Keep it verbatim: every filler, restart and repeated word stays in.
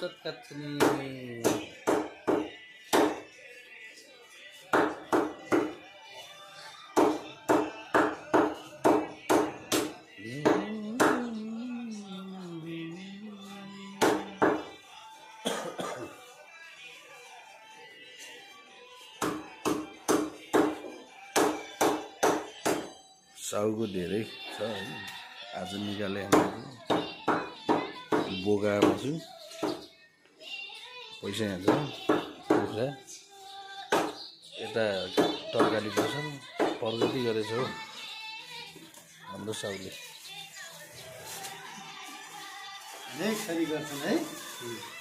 बचत काट्छ नि साउको धेरै छ है आज निकाले हामीले बोकामा छु पैसा यहाँ छ कुखुरा यता तरकारी पसल प्रगति गरेछ हो हाम्रो साउले अनेक थरी गर्छन् है।